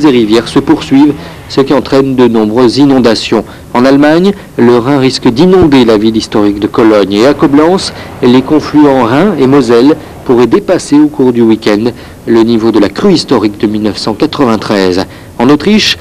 et rivières se poursuivent, ce qui entraîne de nombreuses inondations. En Allemagne, le Rhin risque d'inonder la ville historique de Cologne et à Koblenz, les confluents Rhin et Moselle pourraient dépasser au cours du week-end le niveau de la crue historique de 1993. En Autriche,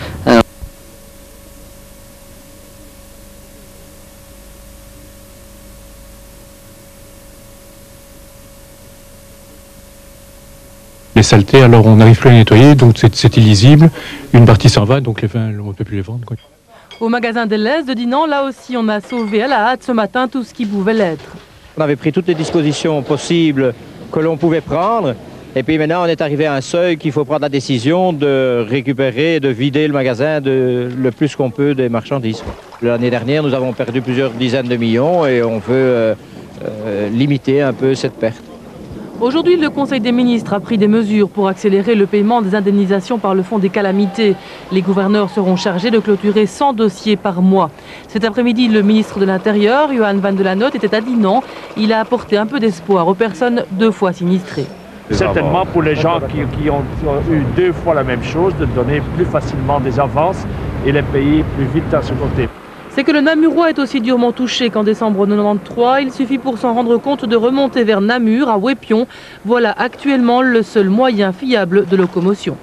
les saletés, alors on n'arrive plus à les nettoyer, donc c'est illisible. Une partie s'en va, donc les vins, on ne peut plus les vendre, quoi. Au magasin Deleuze de Dinan, là aussi, on a sauvé à la hâte ce matin tout ce qui pouvait l'être. On avait pris toutes les dispositions possibles que l'on pouvait prendre. Et puis maintenant, on est arrivé à un seuil qu'il faut prendre la décision de récupérer, de vider le magasin le plus qu'on peut des marchandises. L'année dernière, nous avons perdu plusieurs dizaines de millions et on veut limiter un peu cette perte. Aujourd'hui, le Conseil des ministres a pris des mesures pour accélérer le paiement des indemnisations par le Fonds des calamités. Les gouverneurs seront chargés de clôturer 100 dossiers par mois. Cet après-midi, le ministre de l'Intérieur, Johan van de la Noot, était à Dinan. Il a apporté un peu d'espoir aux personnes 2 fois sinistrées. Certainement pour les gens qui ont eu 2 fois la même chose, de donner plus facilement des avances et les payer plus vite à ce côté. C'est que le Namurois est aussi durement touché qu'en décembre 1993. Il suffit pour s'en rendre compte de remonter vers Namur, à Wépion. Voilà actuellement le seul moyen fiable de locomotion.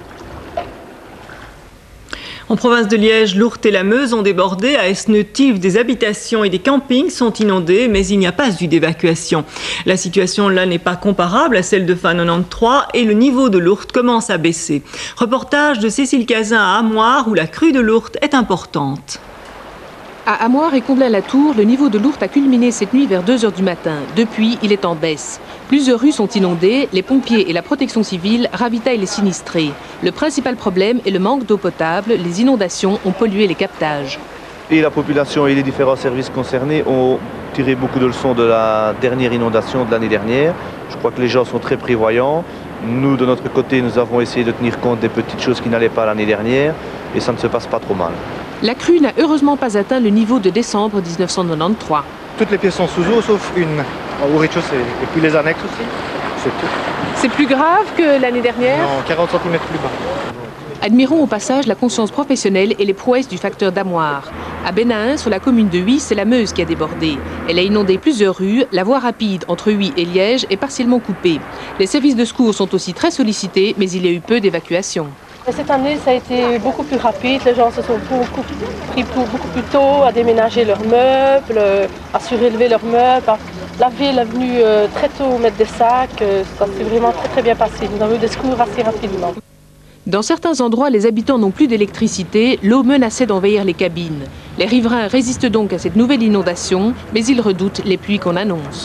En province de Liège, l'Ourthe et la Meuse ont débordé. À Esneutive, des habitations et des campings sont inondés, mais il n'y a pas eu d'évacuation. La situation là n'est pas comparable à celle de fin 93 et le niveau de l'Ourthe commence à baisser. Reportage de Cécile Cazin à Amoir, où la crue de l'Ourthe est importante. À Amoir et Comblain-la-Tour, le niveau de l'Ourthe a culminé cette nuit vers 2 h du matin. Depuis, il est en baisse. Plusieurs rues sont inondées, les pompiers et la protection civile ravitaillent les sinistrés. Le principal problème est le manque d'eau potable. Les inondations ont pollué les captages. Et la population et les différents services concernés ont tiré beaucoup de leçons de la dernière inondation de l'année dernière. Je crois que les gens sont très prévoyants. Nous, de notre côté, nous avons essayé de tenir compte des petites choses qui n'allaient pas l'année dernière et ça ne se passe pas trop mal. La crue n'a heureusement pas atteint le niveau de décembre 1993. Toutes les pièces sont sous eau sauf une, au rez-de-chaussée. Et puis les annexes aussi, c'est tout. C'est plus grave que l'année dernière? Non, 40 cm plus bas. Admirons au passage la conscience professionnelle et les prouesses du facteur d'Amoir. À Bénahin, sur la commune de Huy, c'est la Meuse qui a débordé. Elle a inondé plusieurs rues. La voie rapide entre Huy et Liège est partiellement coupée. Les services de secours sont aussi très sollicités, mais il y a eu peu d'évacuations. Cette année, ça a été beaucoup plus rapide. Les gens se sont pris beaucoup plus tôt à déménager leurs meubles, à surélever leurs meubles. La ville est venue très tôt mettre des sacs. Ça s'est vraiment très bien passé. Nous avons eu des secours assez rapidement. Dans certains endroits, les habitants n'ont plus d'électricité. L'eau menaçait d'envahir les cabines. Les riverains résistent donc à cette nouvelle inondation, mais ils redoutent les pluies qu'on annonce.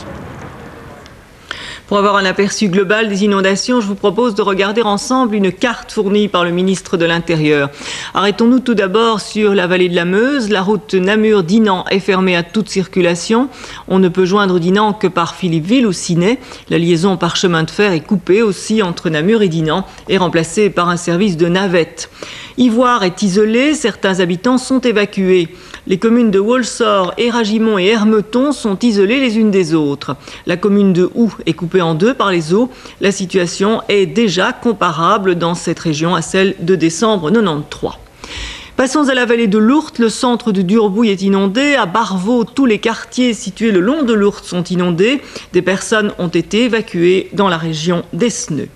Pour avoir un aperçu global des inondations, je vous propose de regarder ensemble une carte fournie par le ministre de l'Intérieur. Arrêtons-nous tout d'abord sur la vallée de la Meuse. La route Namur-Dinan est fermée à toute circulation. On ne peut joindre Dinan que par Philippeville ou Ciney. La liaison par chemin de fer est coupée aussi entre Namur et Dinan et remplacée par un service de navette. Ivoire est isolé, certains habitants sont évacués. Les communes de Wolsor, Éragimont et Hermeton sont isolées les unes des autres. La commune de Houx est coupée en 2 par les eaux. La situation est déjà comparable dans cette région à celle de décembre 93. Passons à la vallée de l'Ourthe. Le centre de Durbouille est inondé. À Barvaux, tous les quartiers situés le long de l'Ourthe sont inondés. Des personnes ont été évacuées dans la région d'Esneux.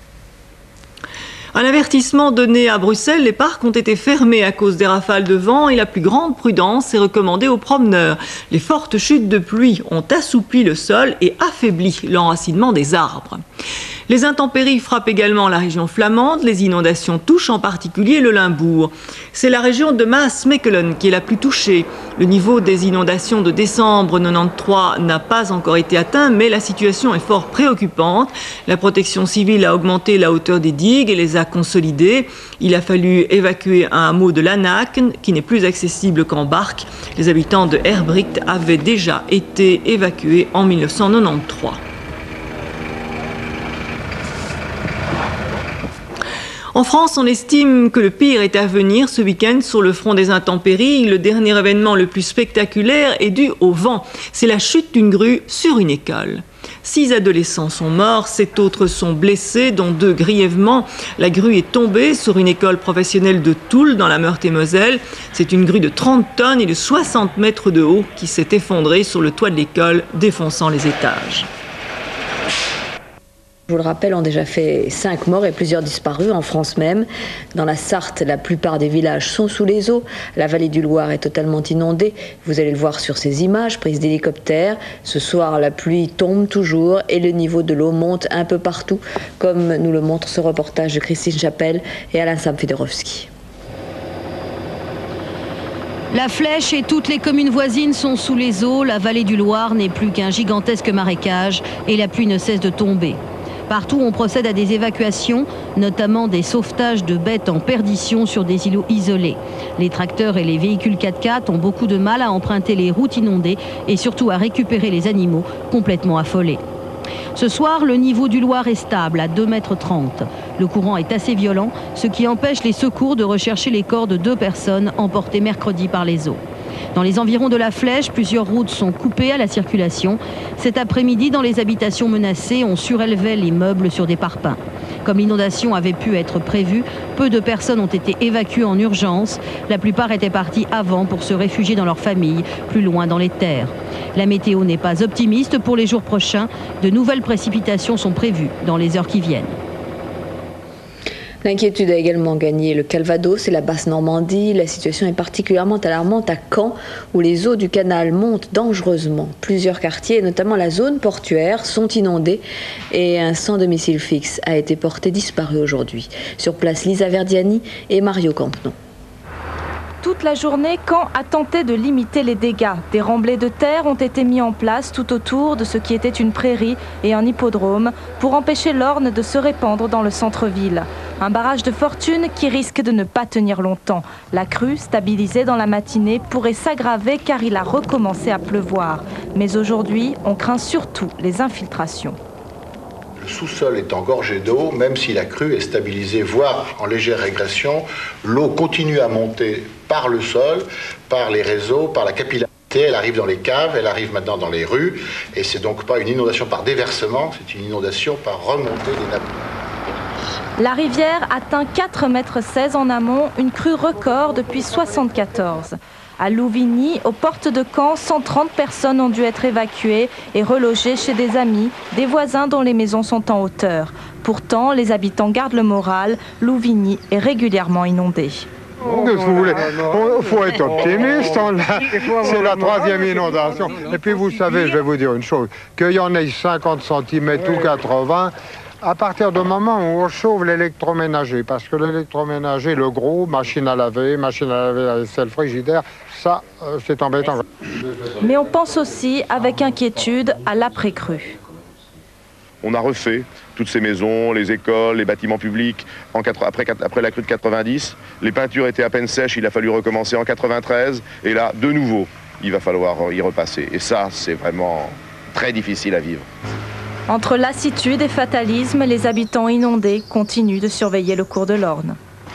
Un avertissement donné à Bruxelles, les parcs ont été fermés à cause des rafales de vent et la plus grande prudence est recommandée aux promeneurs. Les fortes chutes de pluie ont assoupli le sol et affaibli l'enracinement des arbres. Les intempéries frappent également la région flamande. Les inondations touchent en particulier le Limbourg. C'est la région de Maas-Mechelen qui est la plus touchée. Le niveau des inondations de décembre 93 n'a pas encore été atteint, mais la situation est fort préoccupante. La protection civile a augmenté la hauteur des digues et les a consolidées. Il a fallu évacuer un hameau de Lanac qui n'est plus accessible qu'en barque. Les habitants de Herbricht avaient déjà été évacués en 1993. En France, on estime que le pire est à venir ce week-end sur le front des intempéries. Le dernier événement le plus spectaculaire est dû au vent. C'est la chute d'une grue sur une école. 6 adolescents sont morts, 7 autres sont blessés, dont 2 grièvement. La grue est tombée sur une école professionnelle de Toul, dans la Meurthe-et-Moselle. C'est une grue de 30 tonnes et de 60 mètres de haut qui s'est effondrée sur le toit de l'école, défonçant les étages. Je vous le rappelle, ont déjà fait 5 morts et plusieurs disparus en France même. Dans la Sarthe, la plupart des villages sont sous les eaux. La vallée du Loir est totalement inondée. Vous allez le voir sur ces images prises d'hélicoptères. Ce soir, la pluie tombe toujours et le niveau de l'eau monte un peu partout, comme nous le montre ce reportage de Christine Chapelle et Alain Samfederowski. La Flèche et toutes les communes voisines sont sous les eaux. La vallée du Loir n'est plus qu'un gigantesque marécage et la pluie ne cesse de tomber. Partout, on procède à des évacuations, notamment des sauvetages de bêtes en perdition sur des îlots isolés. Les tracteurs et les véhicules 4x4 ont beaucoup de mal à emprunter les routes inondées et surtout à récupérer les animaux complètement affolés. Ce soir, le niveau du Loir est stable à 2,30 mètres. Le courant est assez violent, ce qui empêche les secours de rechercher les corps de 2 personnes emportées mercredi par les eaux. Dans les environs de la Flèche, plusieurs routes sont coupées à la circulation. Cet après-midi, dans les habitations menacées, on surélevait les meubles sur des parpaings. Comme l'inondation avait pu être prévue, peu de personnes ont été évacuées en urgence. La plupart étaient partis avant pour se réfugier dans leur famille, plus loin dans les terres. La météo n'est pas optimiste pour les jours prochains. De nouvelles précipitations sont prévues dans les heures qui viennent. L'inquiétude a également gagné le Calvados et la Basse-Normandie. La situation est particulièrement alarmante à Caen, où les eaux du canal montent dangereusement. Plusieurs quartiers, notamment la zone portuaire, sont inondés et un sans domicile fixe a été porté disparu aujourd'hui. Sur place, Lisa Verdiani et Mario Campenon. Toute la journée, Caen a tenté de limiter les dégâts. Des remblais de terre ont été mis en place tout autour de ce qui était une prairie et un hippodrome pour empêcher l'Orne de se répandre dans le centre-ville. Un barrage de fortune qui risque de ne pas tenir longtemps. La crue, stabilisée dans la matinée, pourrait s'aggraver car il a recommencé à pleuvoir. Mais aujourd'hui, on craint surtout les infiltrations. Le sous-sol est engorgé d'eau, même si la crue est stabilisée, voire en légère régression. L'eau continue à monter par le sol, par les réseaux, par la capillarité. Elle arrive dans les caves, elle arrive maintenant dans les rues. Et c'est donc pas une inondation par déversement, c'est une inondation par remontée des nappes. La rivière atteint 4,16 mètres en amont, une crue record depuis 1974. À Louvigny, aux portes de Caen, 130 personnes ont dû être évacuées et relogées chez des amis, des voisins dont les maisons sont en hauteur. Pourtant, les habitants gardent le moral. Louvigny est régulièrement inondé. Qu'est-ce que vous voulez? Il faut être optimiste. C'est la 3e inondation. Et puis vous savez, je vais vous dire une chose, qu'il y en ait 50 cm ou 80, à partir du moment où on chauffe l'électroménager, parce que l'électroménager, le gros, machine à laver, la vaisselle, frigidaire, ça, c'est embêtant. Mais on pense aussi, avec inquiétude, à l'après-crue. On a refait toutes ces maisons, les écoles, les bâtiments publics après la crue de 90. Les peintures étaient à peine sèches, il a fallu recommencer en 93. Et là, de nouveau, il va falloir y repasser. Et ça, c'est vraiment très difficile à vivre. Entre lassitude et fatalisme, les habitants inondés continuent de surveiller le cours de l'Orne.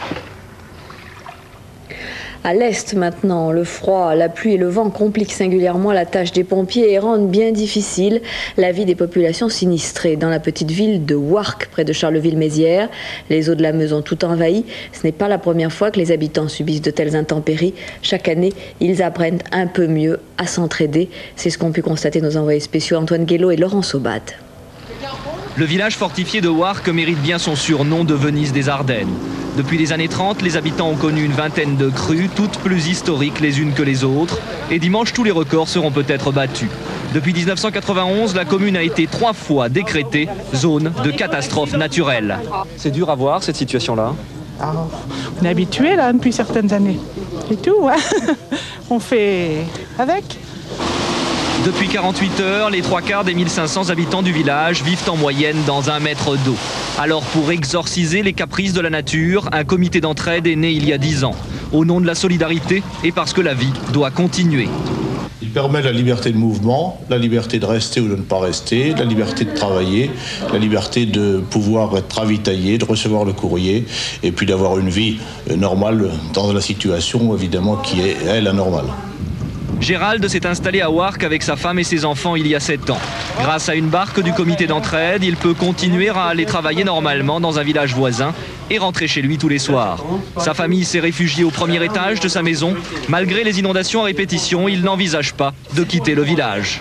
À l'est maintenant, le froid, la pluie et le vent compliquent singulièrement la tâche des pompiers et rendent bien difficile la vie des populations sinistrées. Dans la petite ville de Warcq, près de Charleville-Mézières, les eaux de la Meuse ont tout envahi. Ce n'est pas la première fois que les habitants subissent de telles intempéries. Chaque année, ils apprennent un peu mieux à s'entraider. C'est ce qu'ont pu constater nos envoyés spéciaux Antoine Guélo et Laurent Sobat. Le village fortifié de Warcq mérite bien son surnom de Venise des Ardennes. Depuis les années 30, les habitants ont connu une vingtaine de crues, toutes plus historiques les unes que les autres. Et dimanche, tous les records seront peut-être battus. Depuis 1991, la commune a été 3 fois décrétée zone de catastrophe naturelle. C'est dur à voir cette situation-là. On est habitué là depuis certaines années. Et tout, hein. On fait avec. Depuis 48 heures, les 3/4 des 1500 habitants du village vivent en moyenne dans 1 mètre d'eau. Alors pour exorciser les caprices de la nature, un comité d'entraide est né il y a 10 ans. Au nom de la solidarité et parce que la vie doit continuer. Il permet la liberté de mouvement, la liberté de rester ou de ne pas rester, la liberté de travailler, la liberté de pouvoir être ravitaillé, de recevoir le courrier et puis d'avoir une vie normale dans la situation évidemment qui est, elle, anormale. Gérald s'est installé à Warcq avec sa femme et ses enfants il y a 7 ans. Grâce à une barque du comité d'entraide, il peut continuer à aller travailler normalement dans un village voisin et rentrer chez lui tous les soirs. Sa famille s'est réfugiée au premier étage de sa maison. Malgré les inondations à répétition, il n'envisage pas de quitter le village.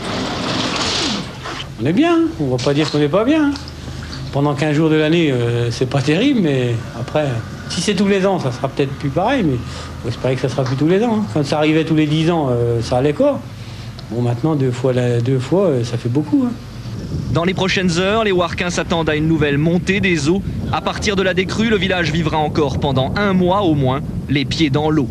On est bien, on ne va pas dire qu'on n'est pas bien. Pendant 15 jours de l'année, c'est pas terrible, mais après, si c'est tous les ans, ça sera peut-être plus pareil, mais on espérait que ça sera plus tous les ans. Quand ça arrivait tous les 10 ans, ça allait quoi. Bon, maintenant, deux fois, ça fait beaucoup. Dans les prochaines heures, les Warcains s'attendent à une nouvelle montée des eaux. À partir de la décrue, le village vivra encore pendant 1 mois au moins, les pieds dans l'eau.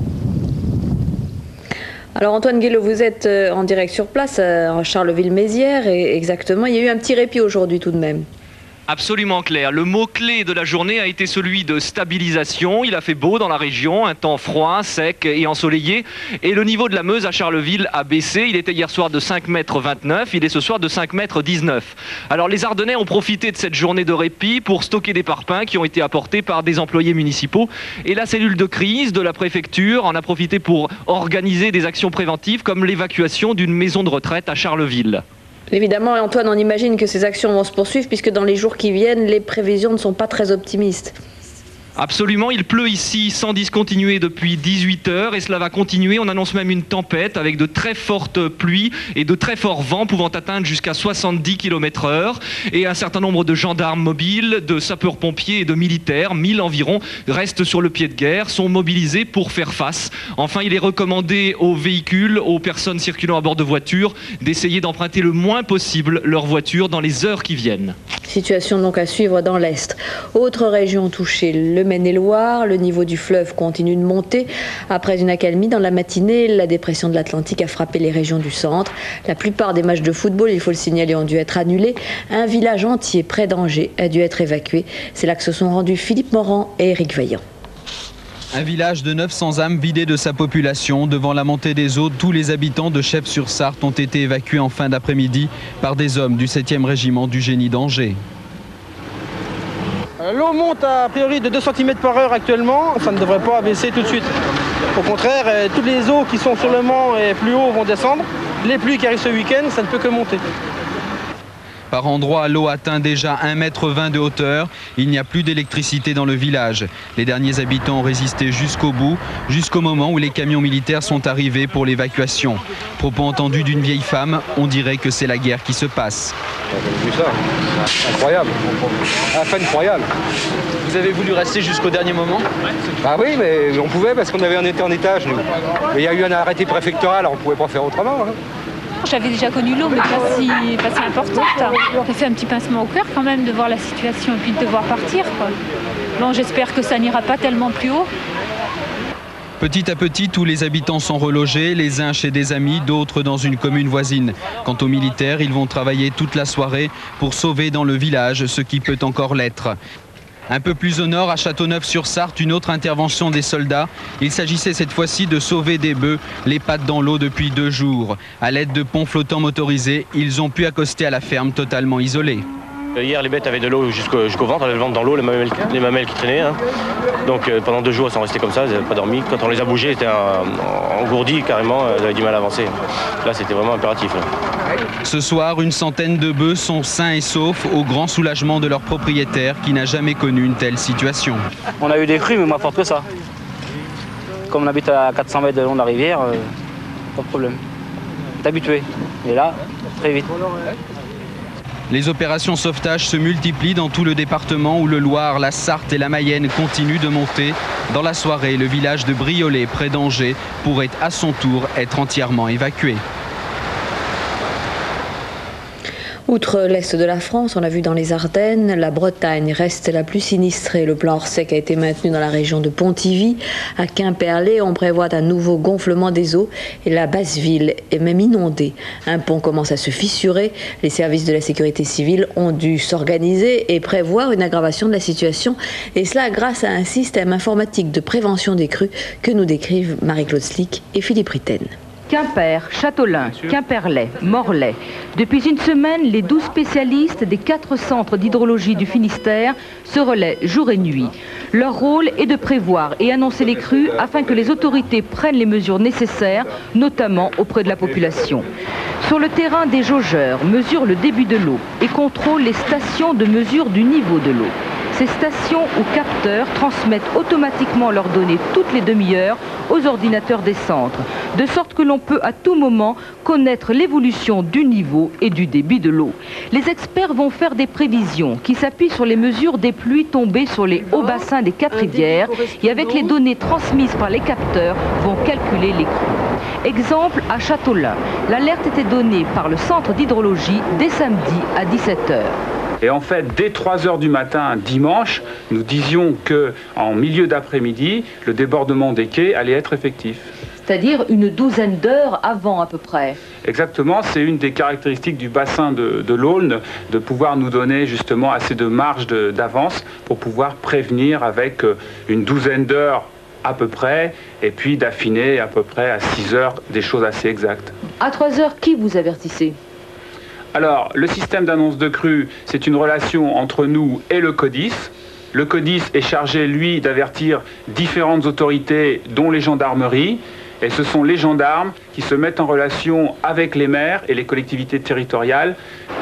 Alors Antoine Guélo, vous êtes en direct sur place à Charleville-Mézières, et exactement, il y a eu un petit répit aujourd'hui tout de même. Absolument clair. Le mot-clé de la journée a été celui de stabilisation. Il a fait beau dans la région, un temps froid, sec et ensoleillé. Et le niveau de la Meuse à Charleville a baissé. Il était hier soir de 5,29 m, il est ce soir de 5,19 m. Alors les Ardennais ont profité de cette journée de répit pour stocker des parpaings qui ont été apportés par des employés municipaux. Et la cellule de crise de la préfecture en a profité pour organiser des actions préventives comme l'évacuation d'une maison de retraite à Charleville. Évidemment, Antoine, on imagine que ces actions vont se poursuivre puisque dans les jours qui viennent, les prévisions ne sont pas très optimistes. Absolument, il pleut ici sans discontinuer depuis 18 heures et cela va continuer. On annonce même une tempête avec de très fortes pluies et de très forts vents pouvant atteindre jusqu'à 70 km/h. Et un certain nombre de gendarmes mobiles, de sapeurs-pompiers et de militaires, 1000 environ, restent sur le pied de guerre, sont mobilisés pour faire face. Enfin, il est recommandé aux véhicules, aux personnes circulant à bord de voitures, d'essayer d'emprunter le moins possible leur voiture dans les heures qui viennent. Situation donc à suivre dans l'Est. Autre région touchée, le Maine-et-Loire, le niveau du fleuve continue de monter. Après une accalmie dans la matinée, la dépression de l'Atlantique a frappé les régions du centre. La plupart des matchs de football, il faut le signaler, ont dû être annulés. Un village entier près d'Angers a dû être évacué. C'est là que se sont rendus Philippe Morand et Éric Vaillant. Un village de 900 âmes vidé de sa population. Devant la montée des eaux, tous les habitants de Chef-sur-Sarthe ont été évacués en fin d'après-midi par des hommes du 7e régiment du génie d'Angers. L'eau monte à priori de 2 cm par heure actuellement, ça ne devrait pas baisser tout de suite. Au contraire, toutes les eaux qui sont sur le Mans et plus haut vont descendre. Les pluies qui arrivent ce week-end, ça ne peut que monter. Par endroits, l'eau atteint déjà 1,20 m de hauteur. Il n'y a plus d'électricité dans le village. Les derniers habitants ont résisté jusqu'au bout, jusqu'au moment où les camions militaires sont arrivés pour l'évacuation. Propos entendus d'une vieille femme, on dirait que c'est la guerre qui se passe. J'ai vu ça, incroyable, incroyable. Vous avez voulu rester jusqu'au dernier moment? Bah oui, mais on pouvait parce qu'on était en étage, nous. Mais il y a eu un arrêté préfectoral, on ne pouvait pas faire autrement. Hein. J'avais déjà connu l'eau, mais pas si importante. Ça fait un petit pincement au cœur quand même de voir la situation et puis de devoir partir, quoi. Bon, j'espère que ça n'ira pas tellement plus haut. Petit à petit, tous les habitants sont relogés, les uns chez des amis, d'autres dans une commune voisine. Quant aux militaires, ils vont travailler toute la soirée pour sauver dans le village ce qui peut encore l'être. Un peu plus au nord, à Châteauneuf-sur-Sarthe, une autre intervention des soldats. Il s'agissait cette fois-ci de sauver des bœufs, les pattes dans l'eau depuis 2 jours. À l'aide de ponts flottants motorisés, ils ont pu accoster à la ferme totalement isolée. Hier, les bêtes avaient de l'eau jusqu'au ventre, le ventre dans l'eau, les mamelles qui traînaient. Hein. Donc pendant 2 jours, elles sont restées comme ça, elles n'avaient pas dormi. Quand on les a bougées, elles étaient engourdies carrément, elles avaient du mal à avancer. Là, c'était vraiment impératif. Là. Ce soir, une centaine de bœufs sont sains et saufs, au grand soulagement de leur propriétaire qui n'a jamais connu une telle situation. On a eu des crues, mais moins fortes que ça. Comme on habite à 400 mètres de long de la rivière, pas de problème. On est habitué. Et là, très vite. Les opérations sauvetage se multiplient dans tout le département où le Loir, la Sarthe et la Mayenne continuent de monter. Dans la soirée, le village de Briolet, près d'Angers, pourrait à son tour être entièrement évacué. Outre l'Est de la France, on l'a vu dans les Ardennes, la Bretagne reste la plus sinistrée. Le plan Orsec a été maintenu dans la région de Pontivy. À Quimperlé, on prévoit un nouveau gonflement des eaux et la basse-ville est même inondée. Un pont commence à se fissurer. Les services de la sécurité civile ont dû s'organiser et prévoir une aggravation de la situation. Et cela grâce à un système informatique de prévention des crues que nous décrivent Marie-Claude Slick et Philippe Ritten. Quimper, Châteaulin, Quimperlé, Morlaix. Depuis une semaine, les 12 spécialistes des 4 centres d'hydrologie du Finistère se relaient jour et nuit. Leur rôle est de prévoir et annoncer les crues afin que les autorités prennent les mesures nécessaires, notamment auprès de la population. Sur le terrain, des jaugeurs mesurent le débit de l'eau et contrôlent les stations de mesure du niveau de l'eau. Ces stations ou capteurs transmettent automatiquement leurs données toutes les demi-heures aux ordinateurs des centres, de sorte que l'on peut à tout moment connaître l'évolution du niveau et du débit de l'eau. Les experts vont faire des prévisions qui s'appuient sur les mesures des pluies tombées sur les hauts bassins des 4 rivières et avec les données transmises par les capteurs vont calculer les crues. Exemple à Châteaulin, l'alerte était donnée par le centre d'hydrologie dès samedi à 17h. Et en fait, dès 3 heures du matin, dimanche, nous disions qu'en milieu d'après-midi, le débordement des quais allait être effectif. C'est-à-dire une douzaine d'heures avant à peu près. Exactement, c'est une des caractéristiques du bassin de l'Aulne, de pouvoir nous donner justement assez de marge d'avance pour pouvoir prévenir avec une douzaine d'heures à peu près, et puis d'affiner à peu près à 6 heures des choses assez exactes. À 3 heures, qui vous avertissez ? Alors, le système d'annonce de crue, c'est une relation entre nous et le CODIS. Le CODIS est chargé, lui, d'avertir différentes autorités, dont les gendarmeries. Et ce sont les gendarmes qui se mettent en relation avec les maires et les collectivités territoriales.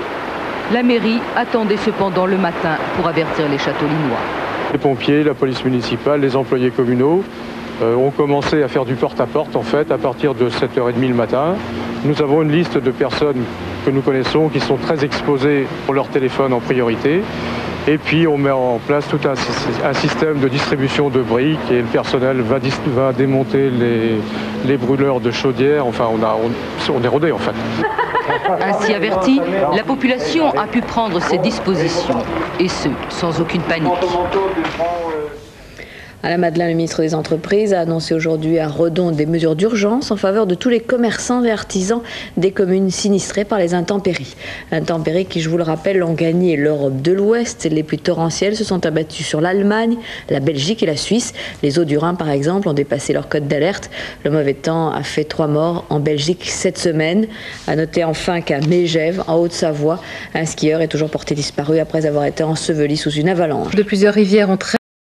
La mairie attendait cependant le matin pour avertir les Châteaulinois. Les pompiers, la police municipale, les employés communaux ont commencé à faire du porte-à-porte, en fait, à partir de 7h30 le matin. Nous avons une liste de personnes que nous connaissons qui sont très exposées pour leur téléphone en priorité. Et puis on met en place tout un système de distribution de briques et le personnel va démonter les brûleurs de chaudières. Enfin, on est rodé en fait. Ainsi avertie, la population a pu prendre ses dispositions, et ce, sans aucune panique. Alain Madelin, le ministre des Entreprises, a annoncé aujourd'hui à Redon des mesures d'urgence en faveur de tous les commerçants et artisans des communes sinistrées par les intempéries. Intempéries qui, je vous le rappelle, ont gagné l'Europe de l'Ouest. Les pluies torrentielles se sont abattues sur l'Allemagne, la Belgique et la Suisse. Les eaux du Rhin, par exemple, ont dépassé leur cote d'alerte. Le mauvais temps a fait 3 morts en Belgique cette semaine. À noter enfin qu'à Mégève, en Haute-Savoie, un skieur est toujours porté disparu après avoir été enseveli sous une avalanche. De plusieurs rivières ont